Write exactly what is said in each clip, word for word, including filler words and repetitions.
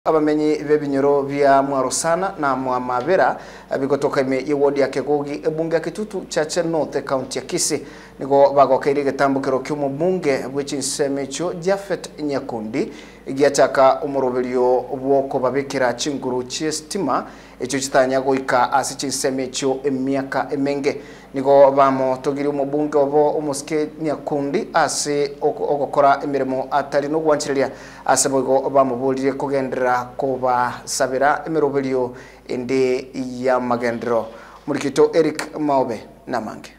Abamenyi bebinyoro vya Mwarosana na Mwamabera bigotoka ime yewodi ya Kegogi ebunge ya Kitutu Chache North County ya Kisii nigo bagokaire getambukiro ky'omu bunge bw'ekinsemecho Japhet Nyakundi igiataka umurobelio bwoko babekera chinguru cy'estima echo kitanya goika asi kinsemecho emyaka emenge nigo bamo togiri umubunge obo umuske Nyakundi asi okokora emirimo atari no gwanchiriria asebogo bamubulire kugendera kuba sabira emirobelio ende ya magendero Murikito Eric Maobe namange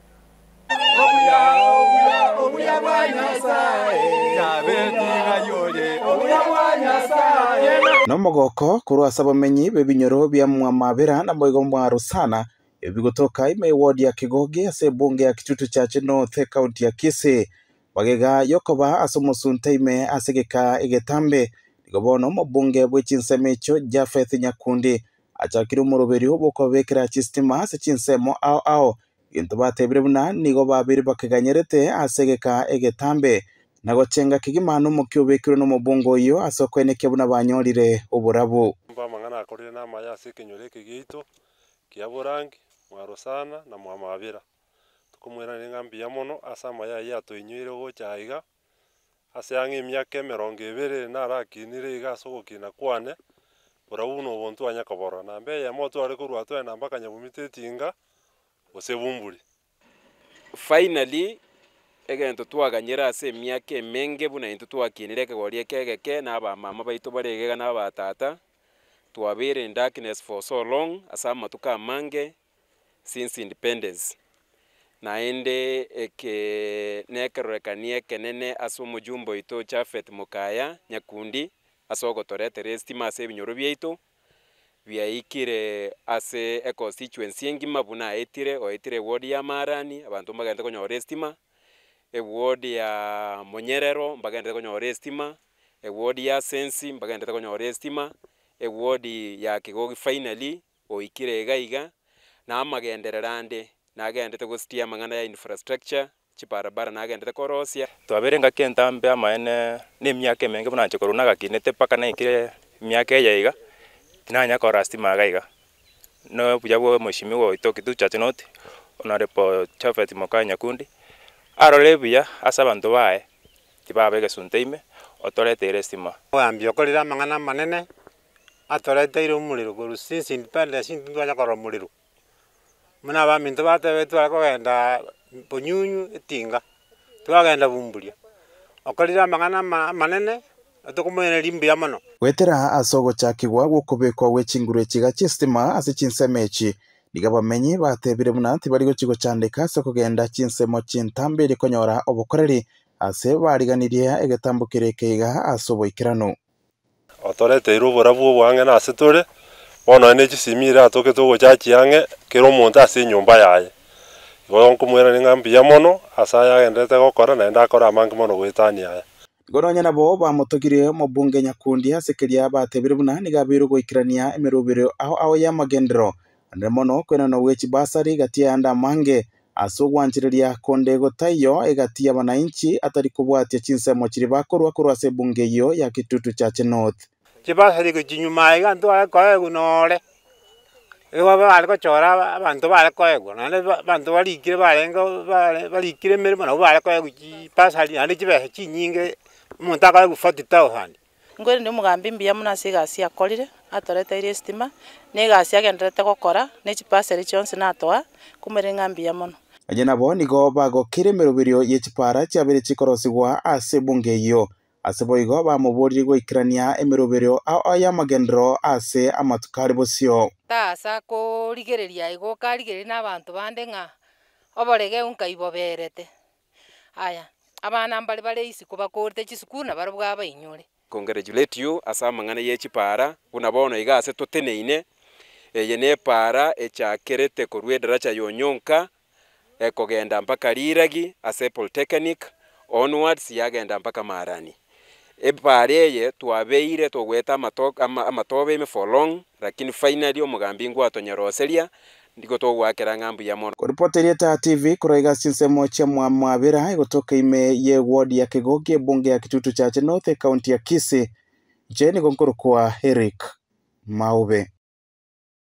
Nomogoko kuru asabamenyi bebinyoro bya Mwamabera na Moigo Mwarosana ebigotoka ime ward ya Kigogi ase bunge ya Kitutu Chache North County ya Kisii bagega yokoba asomusunta ime asegeka egetambe nigobono mu bunge bw'ekinsemecho Japhet Nyakundi achakira umuroberi oboko bekera chistima ase chinsemo ao ao into batebire buna nigo babiri bakeganyerete asegeka egetambe nago chenga kigimano mu kyobekiro no mubungo yo asokweneke buna banyorire oburabu mba mangana akorire na maya sekenyoreke gito kiaburangi Mwarosana na Mwamabera tukumwera ningambi ya mono asa maya ya toinyire go chaiga ase yange emyaka mirongo ibiri na rakinire iga sogokina kwane burabuno bontu anyakobora na mbe ya moto ari kurwa to na mbaka nyabumite tinga osebumburi. Finally egento twaganyira ase emyaka emenge buna into twakinire kegorie kegeke na aba mama baito baregega na batata twabere in darkness for so long asa matuka mange since independence na ende eke nekerekanie kenene aso mujumbo ito Japhet Mukaya Nyakundi asogo torete restima ase binyoro byeito byaikire ase e constituency ngima buna etire o etire ward ya Marani abantu bagende konyora restima e ward ya Monyerero bagende konyora restima e ward ya Sensi bagende konyora restima e ward ya Kigogi finally o ikire gaiga na amagendererande nagendete gustia mangana ya infrastructure chibarabara nagendete korosia twaberenga kentambe amaene ne myaka emenge buna chikoro gakinete paka na ikire myaka yaiga tinanya kora stima gaiga no bujabo mushimi wo ito Kitutu Chache North honorable Japhet Mukaya Nyakundi arole buya asa bantu bae tibabege sunteime otorete restima ambio kolira mangana manene atorete iro muliro guru since independence ndwanya kora muliro muna ba minto batebe twakogenda bonyunyu etinga twagenda bumburia okolira mangana manene atukumene limbi ya mono wetera asogo chakigwa gukubekwa gwechinguru ekiga chistima ase chinsemechi digabamenyi batebire buna ati bari gochigo chandeka ase kugenda chinsemo chintambe rikonyora obukoreri ase bariganirie egetambukire keiga asoboikirano otorete irubura bwo bwange na ase tore bona ne chisimira atoke to gochachi yange kero monta ase nyumba yaye igo nkumwera ningambi ya mono asa yagendete gokora na ndakora amangi mono gwetani yaye Goronya nabo bamutogire mu bunge Nyakundi asekeria batebire buna nigabiru goikirania emerubiro aho aho ya magendero ndemono kwena no wechi basari gatia anda mange asogwanchiriria konde gotayo egatia bananchi atari kubwatia chinsemo kiri bakorwa korwa se bunge yo ya Kitutu Chache North kibasari go chinyuma iga ndo akoe gunore ewa bale ko chora abantu bale ko ego nane bantu balikire balenga balikire mirimo na bale ko ego pasali ande kibe chinyinge umuntu akaye gufata thousand ngore ndi mugambi mbia muna sigasi akorire atorete ire estima ne gasi agenderete gokora ne chipaseri chonse natwa kumerenga mbia mono aje nabo nigo bagokire merubirio yechipara cyabere chikorosigwa ase bunge yo ase boigo bamuburi goikirania emerubirio aya magendero ase amatukari bosio tasa ko rigereria igo karigere n'abantu bandenga oborege unkaibo berete aya abana mbali bale isiko bakorte chisukuna barubwa bainyore congratulate you asa mangana yechipara unabono igase toteneine yene para echakerete korwedera cha yonyonka ekogenda mpaka Riragi ase polytechnic onwards yagenda mpaka Marani epareye twabeire togweta amatoka amatobe me for long lakini finally omugambi ngwa tonyeroseria ndiko togwakera ngambu ya mono Reporteria ta T V kuraiga chinsemo cha Mwamabera igotoka ime ye ward ya Kigogi bunge ya Kitutu Chache North County ya Kisii jeni gonkoro kwa Eric Maube.